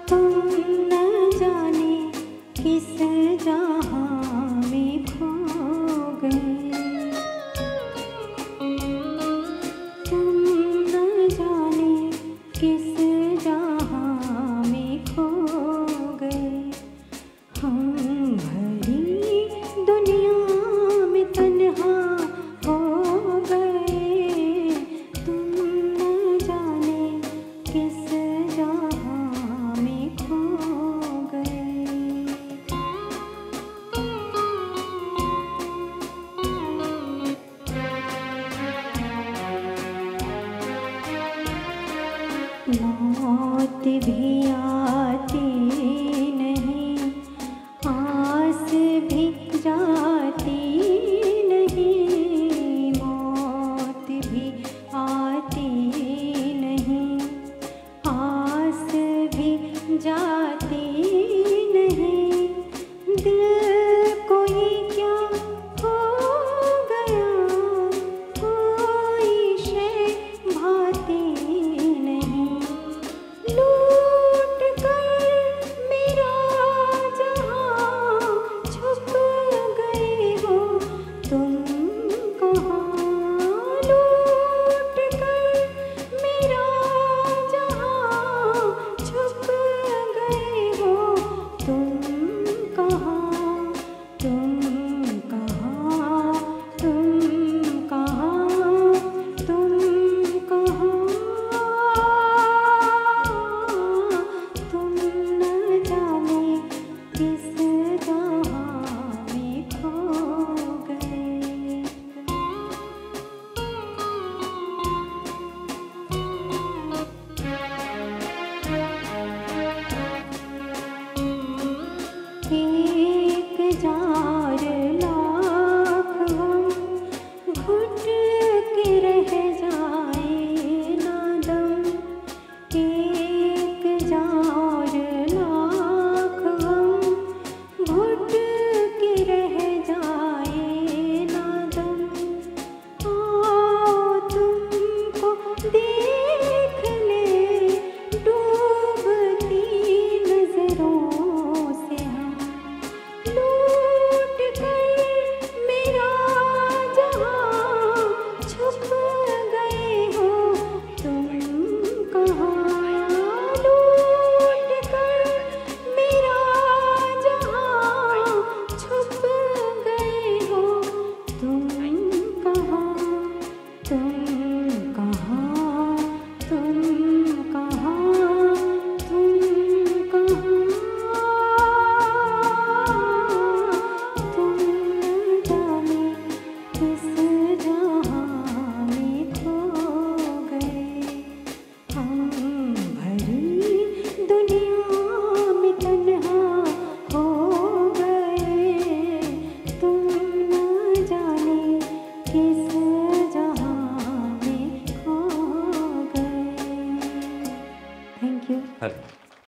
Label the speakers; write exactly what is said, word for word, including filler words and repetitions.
Speaker 1: तुम न जाने किस जहाँ में खो गए, तुम न जाने किस जहाँ में खो गए। हम भरी दुनिया में तन्हा हो गए, तुम न जाने किस जहाँ में खो गए। मौत भी आती नहीं, आस भी जाती नहीं, मौत भी